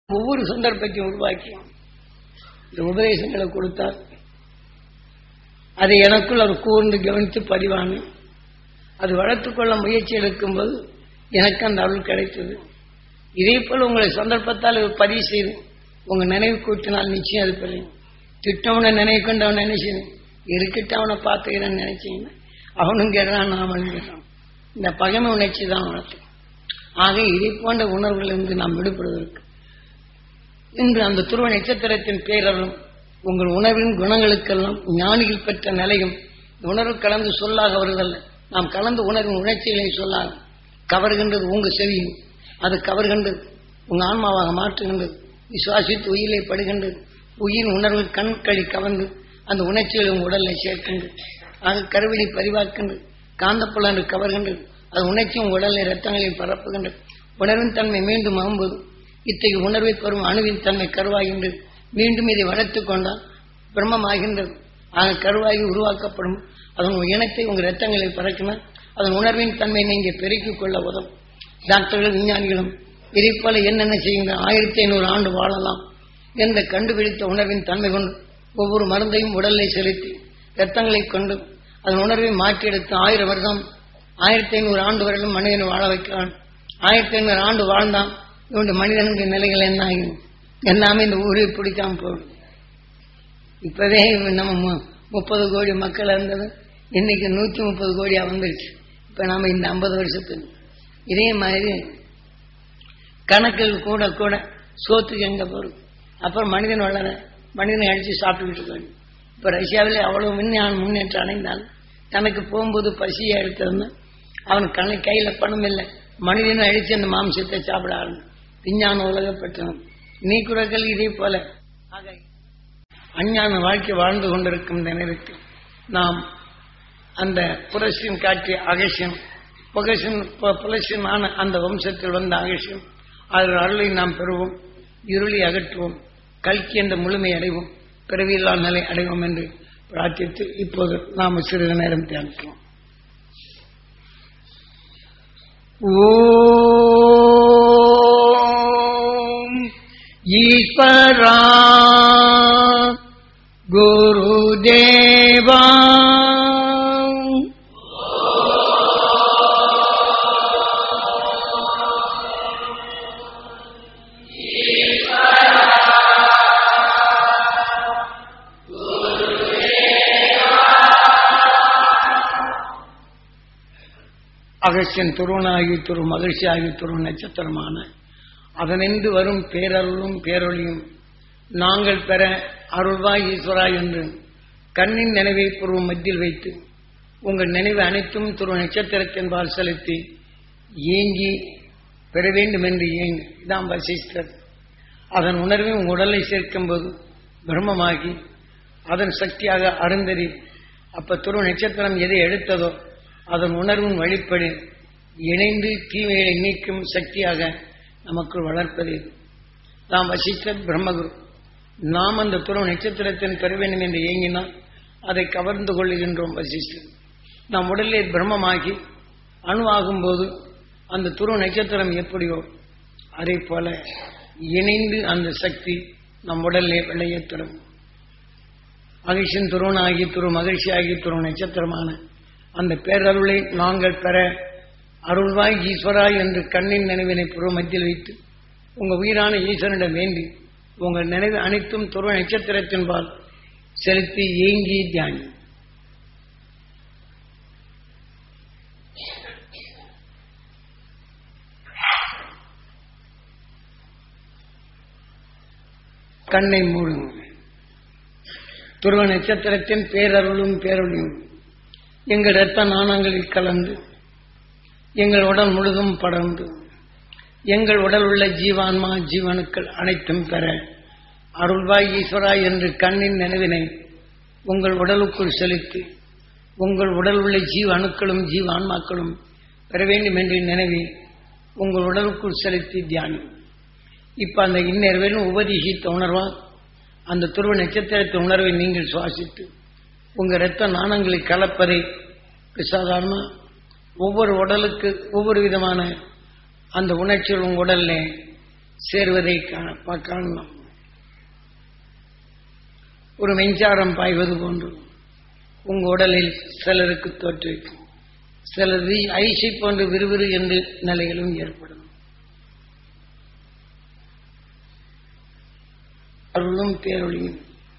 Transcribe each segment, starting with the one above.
ஒவ்வொரு சந்தர்ப்பத்தையும் உருவாக்கி இந்த உபதேசங்களை கொடுத்தார். அதை எனக்குள் அவர் கூர்ந்து கவனித்து பதிவான அது வளர்த்துக்கொள்ள முயற்சி எடுக்கும்போது எனக்கு அந்த அருள் கிடைத்தது. இதே போல் உங்களை சந்தர்ப்பத்தால் பதிவு செய்து உங்க நினைவு கூட்டினால் நிச்சயம் அது பெறும். திட்டவனை நினைவு கொண்டு அவன் நினைச்சேன் இருக்கிட்ட அவனை பார்த்துக்கிறேன்னு நினைச்சீங்கன்னா அவனும் கேட்கிறான் நாமளும் கேட்கிறான். இந்த பகைமை உணர்ச்சி தான் வளர்த்தும். ஆக இதை போன்ற உணர்வுகளிலிருந்து நாம் விடுபடுவதற்கு இன்று அந்த துருவ நட்சத்திரத்தின் பேரலும் உங்கள் உணர்வின் குணங்களுக்கெல்லாம் ஞானிகள் பெற்ற நிலையும் உணர்வு கலந்து சொல்லாக வருதல்ல. நாம் கலந்து உணர்வின் உணர்ச்சிகளை சொல்லாக கவர்கின்றது உங்க செவியும், அது கவர்கின்றது உங்க ஆன்மாவாக மாற்றுகின்றது. விசுவாசித்து உயிரை படுகின்றது. உயிரின் உணர்வு கண்களி கவர்ந்து அந்த உணர்ச்சிகளை உங்க உடலை சேர்க்கின்றது. ஆக கருவிலை பதிவாக்கின்றது. காந்தப்புல என்று கவர்கின்றது. அது உணர்ச்சி உங்க உடலை ரத்தங்களில் பரப்புகின்றது. உணர்வின் தன்மை மீண்டும் ஆகும்போது இத்தகைய உணர்வை பெறும் அணுவின் தன்மை கருவாகின்றது. மீண்டும் இதை வளர்த்து கொண்டால் பிரம்மமாகின்றது. ஆக கருவாகி உருவாக்கப்படும் அதன் இனத்தை உங்கள் ரத்தங்களில் பறக்கினால் அதன் உணர்வின் தன்மை நீங்க பெருக்கிக் கொள்ள உதவும். டாக்டர்கள் விஞ்ஞானிகளும் இதை போல என்னென்ன செய்கின்ற 1500 ஆண்டு வாழலாம் என்ற கண்டுபிடித்த உணர்வின் தன்மை கொண்டு ஒவ்வொரு மருந்தையும் உடலை செலுத்தி ரத்தங்களை கொண்டு அதன் உணர்வை மாற்றியெடுத்து 1000 வருடம் 1500 ஆண்டு வரையிலும் மனிதனை வாழ வைக்கிறான். 1500 ஆண்டு வாழ்ந்தான் இவனுடைய மனிதனுடைய நிலைகள் என்ன ஆகும்? எல்லாமே இந்த ஊரை பிடிக்காம போடும். இப்பவே நம்ம 30 கோடி மக்கள் இருந்தது இன்னைக்கு 130 கோடியா வந்துருச்சு. இப்ப நாம இந்த 50 வருஷத்துக்கு இதே மாதிரி கணக்கில் கூட கூட சோத்துக்கு எங்க போறோம். அப்புறம் மனிதன் வளர மனிதனை அடிச்சு சாப்பிட்டுக்கிட்டு இருக்காங்க. இப்ப ரஷ்யாவிலே அவ்வளவு முன்னேற்றம் அடைந்தால் தனக்கு போகும்போது பசியை எடுத்திருந்தா அவனுக்கு கையில பணம் இல்லை. மனிதனை அழிச்சு அந்த மாம்சத்தை சாப்பிட ஆரம்பி விஞ்ஞான உலகப்பட்டவன் நீ குறக்கள் இதே போல அஞ்ஞான வாழ்க்கை வாழ்ந்து கொண்டிருக்கும் இந்த நேரத்தில் நாம் அந்த புரட்சியின் காட்டிய அகசியம் புலசியமான அந்த வம்சத்தில் வந்த அகசியம் அதன் அருளை நாம் பெறுவோம். இருளை அகற்றுவோம். கல்கி என்ற முழுமை அடைவோம். பிறவியில்லா நிலை அடைவோம் என்று பிரார்த்தித்து இப்போது நாம் சிறிது நேரம் தியானிக்கிறோம். ஓம் ஈஸ்வரா குருதேவா அகசியன் துருவனாகி துரு மகிழ்ச்சியாகி துரு நட்சத்திரமான அதனின்று வரும் பேரருளும் பேரொழியும் நாங்கள் பெற அருள்வாய் ஈஸ்வரா என்று கண்ணின் நினைவை பூர்வம் மத்தியில் வைத்து உங்கள் நினைவு அனைத்தும் துரு நட்சத்திரத்தின்பால் செலுத்தி ஏங்கி பெற வேண்டும் என்று ஏங்கு இதான் வசிஷ்டர். அதன் உணர்வை உங்கள் உடலை சேர்க்கும் போது பிரம்மமாகி அதன் சக்தியாக அருந்தறி அப்ப துரு நட்சத்திரம் எதை எடுத்ததோ அதன் உணர்வின் வழிப்படி இணைந்து தீமையை நீக்கும் சக்தியாக நமக்குள் வளர்ப்பது நாம் வசிஷ்டர் பிரம்மகுரு. நாம் அந்த துருவ நட்சத்திரத்தின் பெற வேண்டும் என்று ஏங்கினால் அதை கவர்ந்து கொள்ளுகின்றோம் வசிஷ்டர். நம் உடலிலே பிரம்மமாகி அணுவாகும் போது அந்த துருவ நட்சத்திரம் எப்படியோ அதே போல இணைந்து அந்த சக்தி நம் உடலிலே விளையத்தரும். மகிழ்ச்சியின் துருவனாகி துரு மகிழ்ச்சியாகி துருவ நட்சத்திரமான அந்த பேரருளை நாங்கள் பெற அருள்வாய் ஈஸ்வரா என்று கண்ணின் நினைவினை பூர்வ மத்தியில் வைத்து உங்கள் உயிரான ஈஸ்வரனிடம் வேண்டி உங்கள் நினைவு அனைத்தும் துருவ நட்சத்திரத்தின்பால் செலுத்தி ஏங்கி தியானி. கண்ணை மூடுங்க. துருவ நட்சத்திரத்தின் பேரருளும் பேரொழியும் எங்கள் இரத்த நாணங்களில் கலந்து எங்கள் உடல் முழுதும் படர்ந்து எங்கள் உடல் உள்ள ஜீவான்மா ஜீவனுக்கள் அனைத்தும் பெற அருள்வாய் ஈஸ்வரா என்று கண்ணின் நினைவினை உங்கள் உடலுக்குள் செலுத்தி உங்கள் உடல் உள்ள ஜீவ அணுக்களும் ஜீவ ஆன்மாக்களும் பெற வேண்டும் என்று நினைவி உங்கள் உடலுக்குள் செலுத்தி தியானி. இப்ப அந்த இந்நேர்வேலும் உபதேசித்த உணர்வால் அந்த துருவ நட்சத்திரத்தின் உணர்வை நீங்கள் சுவாசித்து உங்க இரத்த நாணங்களை கலப்பதை சாதாரண ஒவ்வொரு உடலுக்கு ஒவ்வொரு விதமான அந்த உணர்ச்சிகள் உங்க உடல்ல சேர்வதை காணலாம். ஒரு மின்சாரம் பாய்வது போன்று உங்க உடலில் சிலருக்கு தோற்றுவிக்கும், சிலது ஐசி போன்று விறுவிறு என்று நிலைகளும் ஏற்படும். அருளும் பேரொழியும்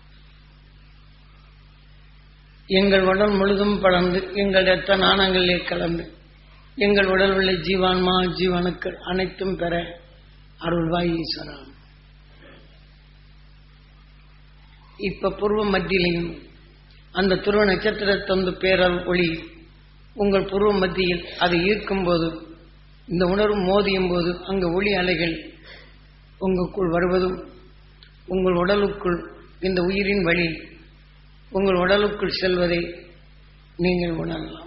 எங்கள் உடல் முழுதும் படர்ந்து எங்கள் இரத்த நாணங்களிலே கலந்து எங்கள் உடல் உள்ள ஜீவான்மா ஜீவனுக்கள் அனைத்தும் பெற அருள்வாய் ஈஸ்வரா. இப்ப பூர்வ மத்தியிலையும் அந்த துருவ நட்சத்திரத்தொந்து பேரல் ஒளி உங்கள் பூர்வ மத்தியில் அதை ஈர்க்கும் போது, இந்த உணர்வு மோதியும் போது அங்கு ஒளி அலைகள் உங்களுக்குள் வருவதும் உங்கள் உடலுக்குள் இந்த உயிரின் வழி உங்கள் உடலுக்குள் செல்வதை நீங்கள் உணரலாம்.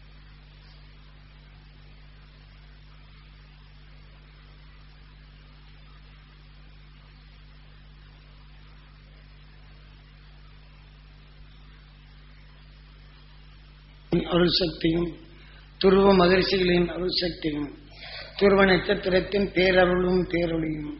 அருள் சக்தியும் துருவ மகிழ்ச்சிகளின் அருள் சக்தியும் துருவ நட்சத்திரத்தின் பேரருளும் பேரொழியும்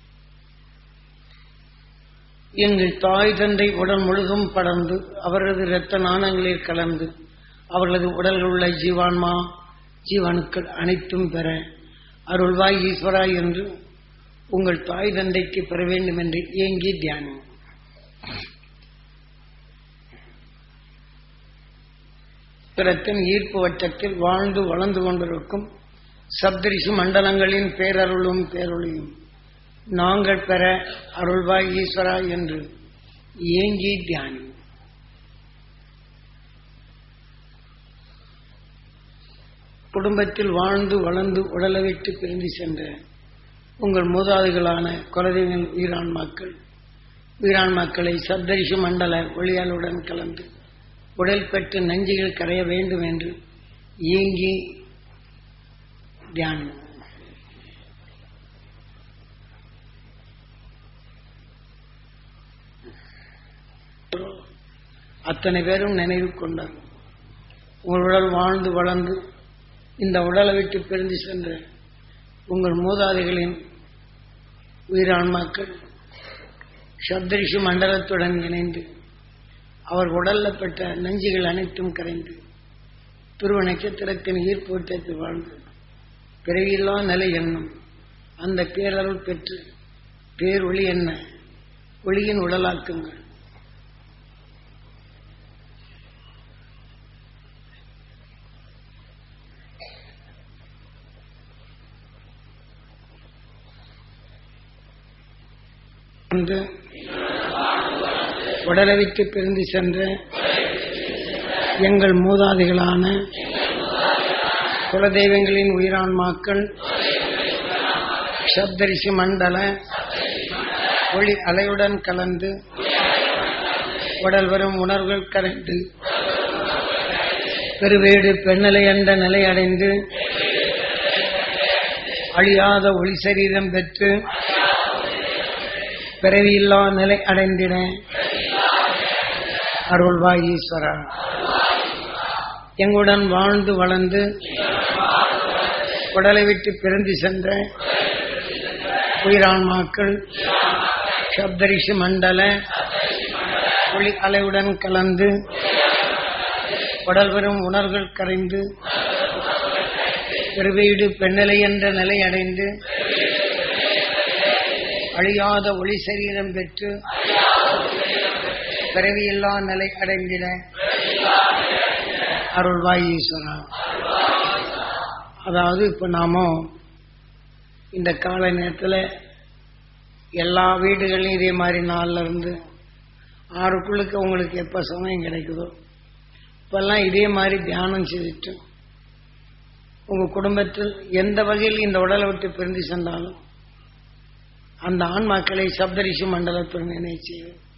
எங்கள் தாய் தந்தை உடல் முழுதும் படர்ந்து அவரது இரத்த நாணங்களில் கலந்து அவர்களது உடலில் உள்ள ஜீவான்மா ஜீவனுக்கள் அனைத்தும் பெற அருள்வாய் ஈஸ்வரா என்று உங்கள் தாய் தந்தைக்கு பெற வேண்டும் என்று ஏங்கி தியானம். பிறத்தின் ஈர்ப்பு வட்டத்தில் வாழ்ந்து வளர்ந்து கொண்டிருக்கும் சப்தரிஷி மண்டலங்களின் பேரருளும் பேரொழியும் நாங்கள் பெற அருள்வாய் ஈஸ்வரா என்று ஏங்கி தியானம். குடும்பத்தில் வாழ்ந்து வளர்ந்து உடலை விட்டு பிரிந்து சென்ற உங்கள் மூதாதைகளான குலதெய்வங்கள் உயிரான்மாக்களை சப்தரிஷி மண்டல ஒளியாலுடன் கலந்து உடல் பெற்று நஞ்சுகள் கரைய வேண்டும் என்று ஏங்கி தியானம். அத்தனை பேரும் நினைவு கொண்டார். உங்கள் உடல் வாழ்ந்து வளர்ந்து இந்த உடலை விட்டு பிரிந்து சென்ற உங்கள் மூதாதைகளின் உயிரான்மாக்கள் சப்தரிஷி மண்டலத்துடன் இணைந்து அவர் உடல்ல பெற்ற நஞ்சுகள் அனைத்தும் கரைந்து துருவ நட்சத்திரத்தின் ஈர்ப்பு வட்டத்தில் வாழ்ந்து பிறவியில்லா நிலை என்னும் அந்த பேரருள் பெற்று பேரொளி என்ன ஒளியின் உடலாக்குங்கள். உடலை விட்டு பிரிந்து சென்ற எங்கள் மூதாதைகளான குலதெய்வங்களின் உயிரான்மாக்கள் சப்தரிஷி மண்டல ஒளி அலையுடன் கலந்து உடல் வரும் உணர்வுகள் கரைந்து பெருவேடு பெண்ணலை என்ற நிலை அடைந்து அழியாத ஒளி சரீரம் பெற்று பிறவியில்லா நிலை அடைந்திட அருள்வாய் ஈஸ்வரா. எங்களுடன் வாழ்ந்து வளர்ந்து உடலை விட்டு பிரிந்து சென்ற உயிரான்மாக்கள் சப்தரிஷி மண்டல ஒளி அலையுடன் கலந்து உடல் வரும் உணர்வுகள் கரைந்து பெருவீடு பெண்ணலை என்ற நிலை அடைந்து அழியாத ஒளி சரீரம் பெற்று பிறவியில்லா நிலை அடைந்திட அருள்வாய் ஈஸ்வரா. அதாவது இப்ப நாம இந்த கால நேரத்தில் எல்லா வீடுகளையும் இதே மாதிரி 4 இருந்து 6க்குள்ளுக்கு உங்களுக்கு எப்ப சமயம் கிடைக்குதோ இப்பெல்லாம் இதே மாதிரி தியானம் செய்துட்டு உங்க குடும்பத்தில் எந்த வகையில் இந்த உடலை விட்டு பிரிந்து சென்றாலும் அந்த ஆன்மாக்களை சப்தரிஷி மண்டலத்துடன் நினைச்சு.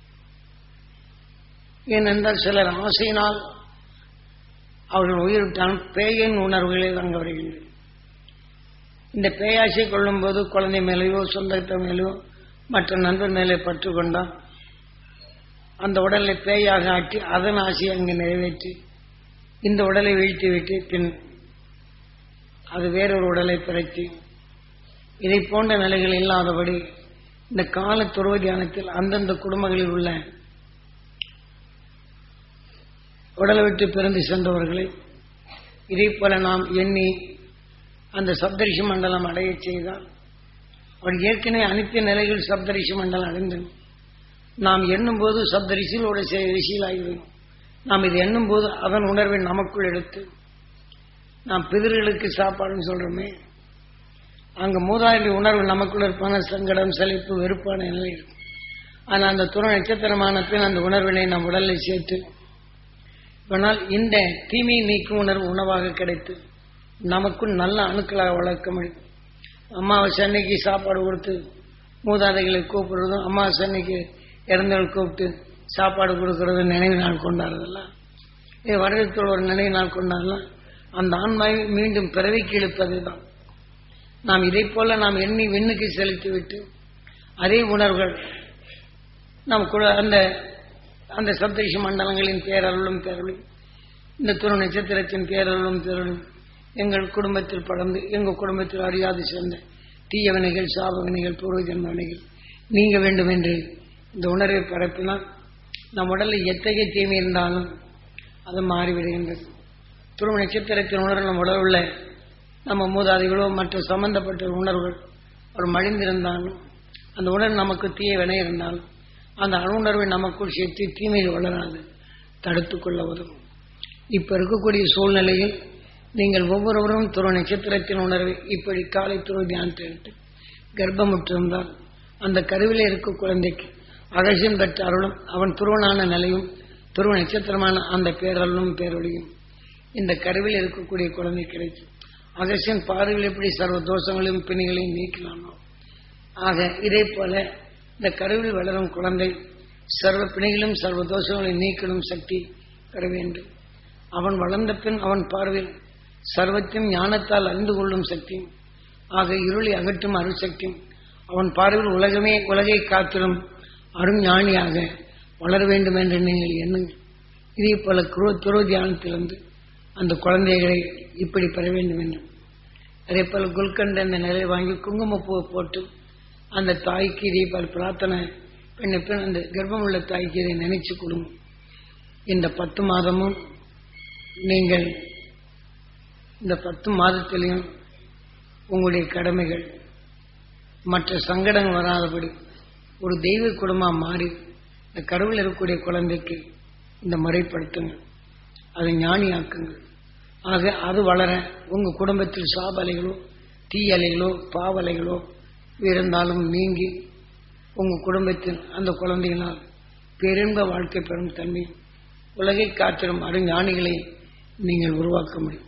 ஏனென்றால் சிலர் ஆசையினால் அவர்கள் உயிரிட்டால் பேயின் உணர்வுகளில் அங்கு வருகின்றன. இந்த பேயாசை கொள்ளும் போது குழந்தை மேலேயோ சொந்தத்தை மேலேயோ மற்ற நண்பர் மேலே பற்று கொண்டால் அந்த உடலை பேயாக ஆட்டி அதன் ஆசையை அங்கு நிறைவேற்றி இந்த உடலை வீழ்த்தி விட்டு பின் அது வேறொரு உடலை பிறத்தி இதை போன்ற நிலைகள் இல்லாதபடி இந்த கால துறவு தியானத்தில் அந்தந்த குடும்பங்களில் உள்ள உடலை விட்டு பிறந்து சென்றவர்களை இதே போல நாம் எண்ணி அந்த சப்தரிஷி மண்டலம் அடைய செய்தால் அவர் ஏற்கனவே அனைத்து நிலைகள் சப்தரிஷி மண்டலம் அடைந்தது. நாம் எண்ணும் போது சப்தரிஷிகளோட ரிஷியிலாகிவிடும். நாம் இது எண்ணும் போது அதன் உணர்வை நமக்குள் எடுத்து நாம் பிதர்களுக்கு சாப்பாடுன்னு சொல்றோமே, அங்க மூதாதி உணர்வு நமக்குள்ள இருப்பான சங்கடம், சலிப்பு, வெறுப்பான நிலை இருக்கும். ஆனால் அந்த துணை நட்சத்திரமான பின் அந்த உணர்வினை நம் உடலில் சேர்த்து ஆனால் இந்த தீமையை நீக்கும் உணர்வு உணவாக கிடைத்து நமக்குள் நல்ல அணுக்களாக வளர்க்க முடியும். அமாவாசை அன்னைக்கு சாப்பாடு கொடுத்து மூதாதைகளை கூப்பிடுறதும், அமாவாசை அன்னைக்கு இறந்தவர்கள் கூப்பிட்டு சாப்பாடு கொடுக்கறது, நினைவு நாள் கொண்டாடுறதெல்லாம் இது வருடத்தில் ஒரு நினைவு நாள் கொண்டாடலாம். அந்த ஆன்மாவை மீண்டும் பிறவிக்கு இழுப்பது தான். நாம் இதை போல நாம் எண்ணி விண்ணுக்கு செலுத்திவிட்டு அதே உணர்வுகள் நாம் அந்த அந்த சப்தரிஷி மண்டலங்களின் பேரருளும் பேரொழியும் இந்த துணை நட்சத்திரத்தின் பேரருளும் பேரொழியும் எங்கள் குடும்பத்தில் படர்ந்து எங்கள் குடும்பத்தில் அறியாது சேர்ந்த தீய வினைகள், சாப வினைகள், பூர்வ ஜென்ம வினைகள் நீங்க வேண்டும் என்று இந்த உணர்வை பரப்பினால் நம் உடலில் எத்தகைய தீமை இருந்தாலும் அது மாறிவிடுகின்றது. துருவ நட்சத்திரத்தின் உணர்வு நம் உடல் உள்ள நம்ம மூதாதைகளோ மற்ற சம்பந்தப்பட்ட உணர்வுகள் ஒரு மழிந்திருந்தாலும் அந்த உணர்வு நமக்கு தீய வினை இருந்தாலும் அந்த அணுணர்வை நமக்குள் சேர்த்து தீமையில் வளராது தடுத்து கொள்ள உதவும். இப்ப இருக்கக்கூடிய சூழ்நிலையில் நீங்கள் ஒவ்வொருவரும் துருவ நட்சத்திரத்தின் உணர்வை இப்படி காலை துருவ தியானத்தை எடுத்து கர்ப்பமுற்றிருந்தால் அந்த கருவிலே இருக்க குழந்தைக்கு அகசியம் பெற்ற அருளும் அவன் துருவனான நிலையும் துருவ நட்சத்திரமான அந்த பேரருளும் பேரொழியும் இந்த கருவில் இருக்கக்கூடிய குழந்தை கிடைக்கும். அகசியன் பார்வையில் எப்படி சர்வ தோஷங்களையும் பிணிகளையும் நீக்கலாமோ ஆக இதே போல இந்த கருவில் வளரும் குழந்தை சர்வ பிணிகளும் சர்வ தோஷங்களையும் நீக்கணும் சக்தி பெற வேண்டும். அவன் வளர்ந்த பின் அவன் பார்வையில் சர்வத்தையும் ஞானத்தால் அறிந்து கொள்ளும் சக்தியும் ஆக இருளை அகற்றும் அருசக்தியும் அவன் பார்வையில் உலகை காத்திடும் அருஞானியாக வளர வேண்டும் என்று நீங்கள் எண்ணுங்கள். இதே போல துருவ தியானத்திலிருந்து அந்த குழந்தைகளை இப்படி பெற வேண்டும் என்றும் அதே போல குல்கண்ட அந்த நிலையை வாங்கி குங்குமப்பூவை போட்டு அந்த தாய்க்கு இதே போல பிரார்த்தனை பெண் அந்த கர்ப்பம் உள்ள தாய்க்கு இதை நினைச்சு கொடுங்க. இந்த 10 மாதமும் நீங்கள் இந்த 10 மாதத்திலையும் உங்களுடைய கடமைகள் மற்ற சங்கடங்கள் வராதபடி ஒரு தெய்வ குடும்பம் மாறி இந்த கருவில் இருக்கக்கூடிய குழந்தைக்கு இந்த முறைப்படுத்துங்கள், அதை ஞானியாக்குங்கள். ஆக அது வளர உங்க குடும்பத்தில் சாப அலைகளோ தீ அலைகளோ பாவலைகளோ இருந்தாலும் நீங்கி உங்க குடும்பத்தில் அந்த குழந்தைகளால் பேரின்ப வாழ்க்கை பெறும் தன்மை உலகை காத்திடும் அருஞானிகளை நீங்கள் உருவாக்க முடியும்.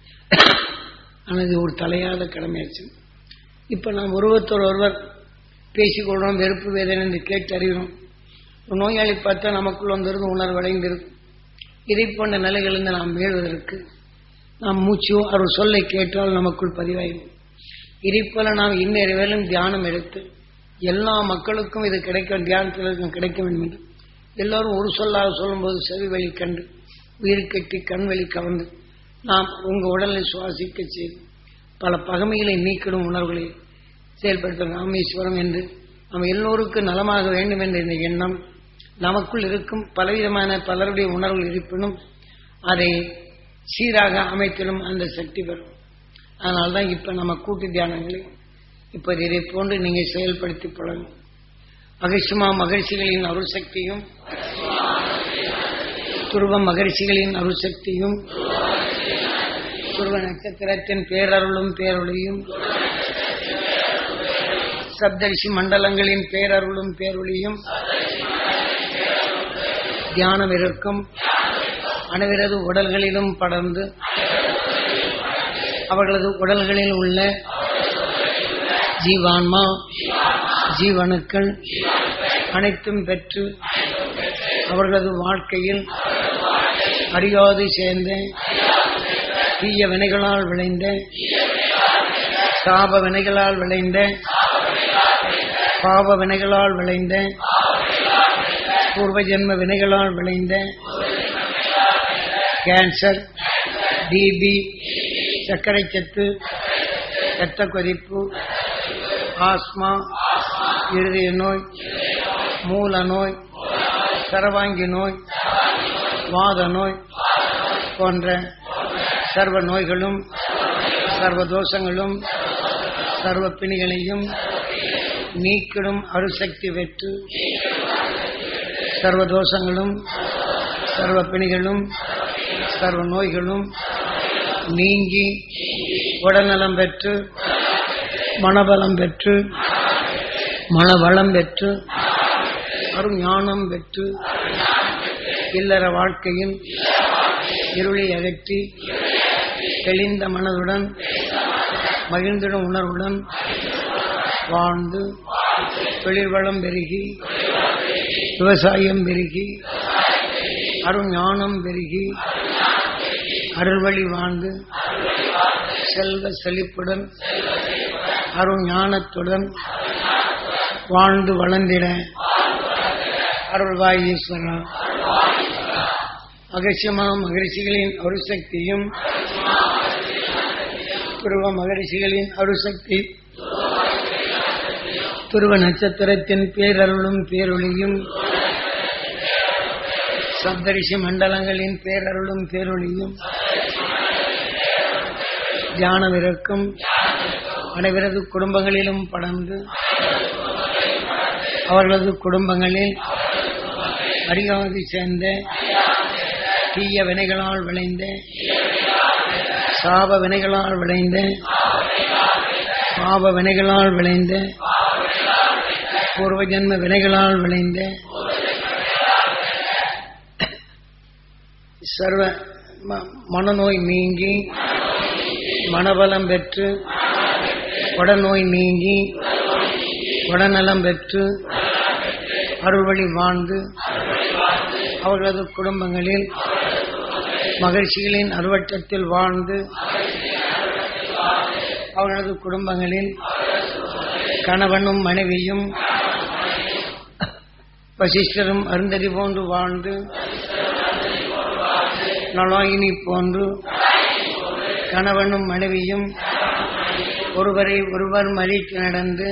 ஆனால் இது ஒரு தலையாத கடமையாச்சு. இப்ப நாம் ஒருவத்தோடு ஒருவர் பேசிக்கொள்றோம், வெறுப்பு வேதனை என்று கேட்டு அறிகிறோம். நோயாளி பார்த்தா நமக்குள் வந்திருந்து உணர்வு அடைந்திருக்கும். இதை போன்ற நிலைகளிலிருந்து நாம் மீள்வதற்கு நாம் மூச்சோ அவர் சொல்லை கேட்டால் நமக்குள் பதிவாகும். இதை போல நாம் இந்நேரம் தியானம் எடுத்து எல்லா மக்களுக்கும் இது கிடைக்கும், தியானத்திற்கும் கிடைக்க வேண்டும் என்று எல்லோரும் ஒரு சொல்லாக சொல்லும்போது செவி வழி கண்டு உயிர் கட்டி கண் வழி கவர்ந்து நாம் உங்க உடலை சுவாசிக்க செய்து பல பகைமைகளை நீக்கிடும் உணர்வுகளை செயல்படுத்த ராமேஸ்வரம் என்று நாம் எல்லோருக்கும் நலமாக வேண்டும் என்ற இந்த எண்ணம் நமக்குள் இருக்கும். பலவிதமான பலருடைய உணர்வுகள் இருப்பினும் அதை சீராக அமைத்திடும் அந்த சக்தி பெறும். அதனால்தான் இப்ப நம்ம கூட்டு தியானங்களை இப்ப இதை போன்று நீங்க செயல்படுத்தி பழகும். மகிழ்ச்சிமா மகிழ்ச்சிகளின் அருசக்தியும் துருவ மகிழ்ச்சிகளின் அருசக்தியும் துருவ நட்சத்திரத்தின் பேரருளும் பேரொழியும் சப்தரிஷி மண்டலங்களின் பேரருளும் பேரொழியும் தியானம் இருக்கும் அனைவரது உடல்களிலும் படர்ந்து அவர்களது உடல்களில் உள்ள ஜீவான்மா ஜீவனுக்கள் அனைத்தும் பெற்று அவர்களது வாழ்க்கையில் அறியாது சேர்ந்த தீய வினைகளால் விளைந்த சாப வினைகளால் விளைந்த பாவ வினைகளால் விளைந்த பூர்வ ஜென்ம வினைகளால் விளைந்த கேன்சர், டிபி, சர்க்கரை சத்து, இரத்த கொதிப்பு, ஆஸ்மா, இருதய நோய், மூல நோய், சரவாங்கி நோய், வாத நோய் போன்ற சர்வ நோய்களும் சர்வ தோஷங்களும் சர்வ பிணிகளையும் நீக்கிடும் அருசக்தி பெற்று சர்வ தோஷங்களும் சர்வ பிணிகளும் சர்வ நோய்களும் நீங்கி உடல்நலம் பெற்று மனபலம் பெற்று மனவளம் பெற்று அருள் ஞானம் பெற்று இல்லற வாழ்க்கையில் இருளை அகற்றி தெளிந்த மனதுடன் மகிழ்ந்திடும் உணர்வுடன் வாழ்ந்து தொழில்வளம் பெருகி விவசாயம் பெருகி அருள் ஞானம் பெருகி அருள்வழி வாழ்ந்து செல்வ செழிப்புடன் அருள் ஞானத்துடன் வாழ்ந்து வளர்ந்திட அருள்வாய் ஈஸ்வரா. அகசியமா மகரிஷிகளின் அருசக்தியும் துருவ மகரிஷிகளின் அருசக்தி துருவ நட்சத்திரத்தின் பேரருளும் பேரொளியும் சப்தரிஷி மண்டலங்களின் பேரருளும் பேரொளியும் தியானம் இருக்கும் அனைவரது குடும்பங்களிலும் படர்ந்து அவர்களது குடும்பங்களில் அறியாதி சேர்ந்த தீய வினைகளால் விளைந்த சாப வினைகளால் விளைந்த பாவ வினைகளால் விளைந்த பூர்வ ஜன்ம வினைகளால் விளைந்த சர்வ மனநோய் நீங்கி மனபலம் பெற்று உடல்நோய் நீங்கி உடல்நலம் பெற்று அருள்வழி வாழ்ந்து அவர்களது குடும்பங்களில் மகிழ்ச்சிகளின் அருவட்டத்தில் வாழ்ந்து அவர்களது குடும்பங்களில் கணவனும் மனைவியும் வசிஷ்டரும் அருந்ததி போன்று வாழ்ந்து நலாயினி போன்று கணவனும் மனைவியும் ஒருவரை ஒருவர் மதித்து நடந்து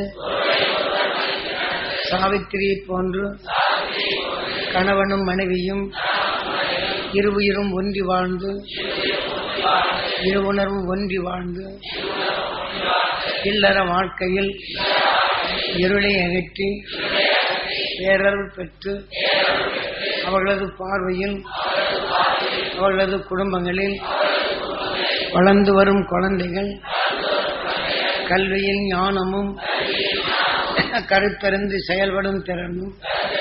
சாவித்திரி போன்று கணவனும் மனைவியும் இருவுயிரும் ஒன்றி வாழ்ந்து இருவுணர்வும் ஒன்றி வாழ்ந்து இல்லற வாழ்க்கையில் இருளை அகற்றி பேரருள் பெற்று அவர்களது பார்வையில் அவர்களது குடும்பங்களில் வளர்ந்து வரும் குழந்தைகள் கல்வியில் ஞானமும் கருத்தறிந்து செயல்படும் திறனும்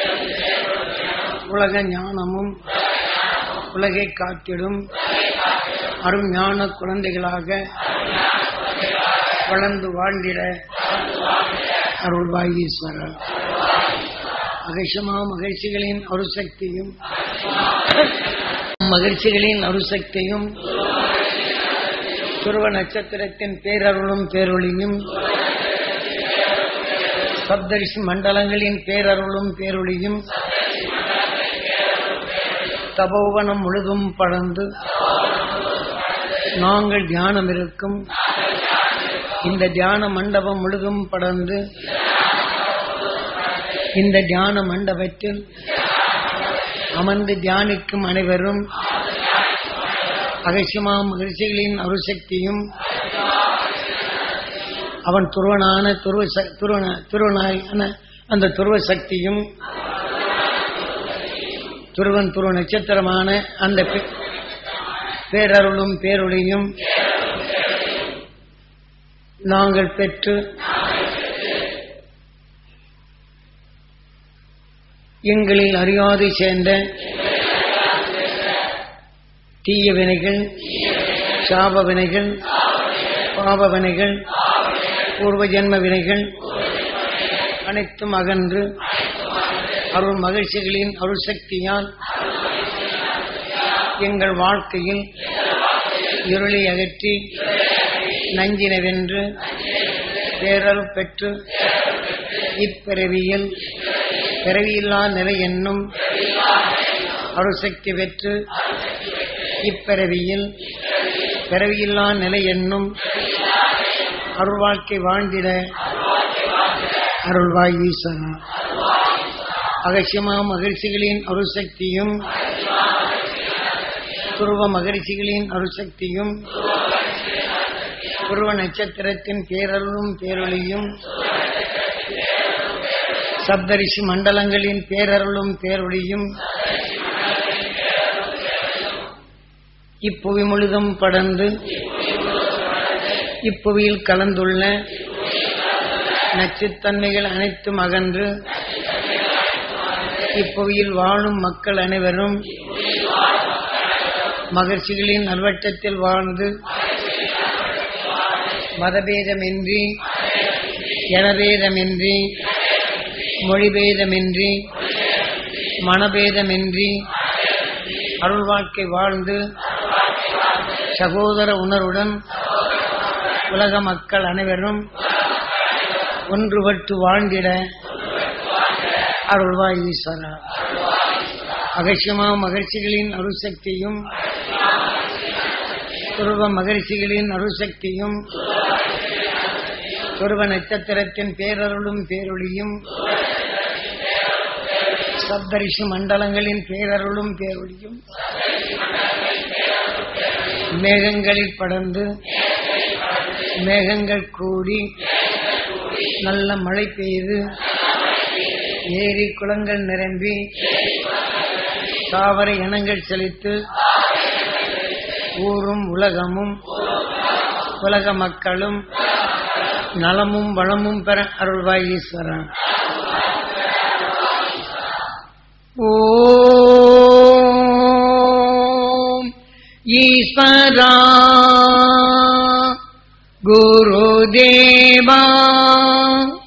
உலக ஞானமும் உலகை காத்திடும் அரும் ஞான குழந்தைகளாக வளர்ந்து வாழ்ந்திட அருள்வாய் ஈஸ்வரர். அகசியமா மகிழ்ச்சிகளின் அருசக்தியும் மகிழ்ச்சிகளின் அருசக்தியும் துருவ நட்சத்திரத்தின் பேரருளும் பேரொளியும் சப்தரிஷி மண்டலங்களின் பேரருளும் பேரொளியும் தபோவனம் முழுதும் படர்ந்து நாங்கள் தியானம் இருக்கும் இந்த தியான மண்டபம் முழுதும் படர்ந்து இந்த தியான மண்டபத்தில் அமர்ந்து தியானிக்கும் அனைவரும் அகசியமா மகிழ்ச்சிகளின் அருசக்தியும் அவன் துருவனான துருவனான அந்த துருவ சக்தியும் துருவன் துருவ நட்சத்திரமான அந்த பேரருளும் பேரொளியும் நாங்கள் பெற்று எங்களில் அறியாது சேர்ந்த தீய வினைகள் சாப வினைகள் பாவ வினைகள் பூர்வ ஜென்ம வினைகள் அனைத்தும் அகன்று அருள் மகிழ்ச்சிகளின் அருள் சக்தியால் எங்கள் வாழ்க்கையில் இருளை அகற்றி நஞ்சினை வென்று பேரருள் பெற்று இப்பிறவியில் பிறவியில்லா நிலை என்னும் அருள்சக்தி பெற்று இப்பிறவியில் பிறவியில்லா நிலை என்னும் அருள் வாழ்க்கை வாழ்ந்திட அருள்வாய் ஈஸ்வரா. அகசியமா மகிழ்ச்சிகளின் அருசக்தியும் துருவ மகிழ்ச்சிகளின் அருசக்தியும் துருவ நட்சத்திரத்தின் பேரருளும் பேரொளியும் சப்தரிஷி மண்டலங்களின் பேரருளும் பேரொளியும் இப்புவி முழுதும் படர்ந்து இப்புவியில் கலந்துள்ள நச்சுத்தன்மைகள் அனைத்தும் அகன்று இப்புவியில் வாழும் மக்கள் அனைவரும் மகிழ்ச்சிகளின் நல்வட்டத்தில் வாழ்ந்து மதபேதமின்றி இனபேதமின்றி மொழிபேதமின்றி மனபேதமின்றி அருள் வாழ்க்கை வாழ்ந்து சகோதர உணர்வுடன் உலக மக்கள் அனைவரும் ஒன்றுபட்டு வாழ்ந்திட அருள்வாய் ஈஸ்வரா. அகசியமா மகிழ்ச்சிகளின் அருசக்தியும் துருவ மகிழ்ச்சிகளின் அருசக்தியும் துருவ நட்சத்திரத்தின் பேரருளும் பேரொளியும் சப்தரிஷி மண்டலங்களின் பேரருளும் பேரொளியும் மேகங்களில் படர்ந்து மேகங்கள் கூடி நல்ல மழை பெய்து ஏரி குளங்கள் நிரம்பி தாவர இனங்கள் செழித்து ஊரும் உலகமும் உலக மக்களும் நலமும் வளமும் பெற அருள்வாய் ஈஸ்வரா. ஓம் ஈஸ்வரா குருதேவா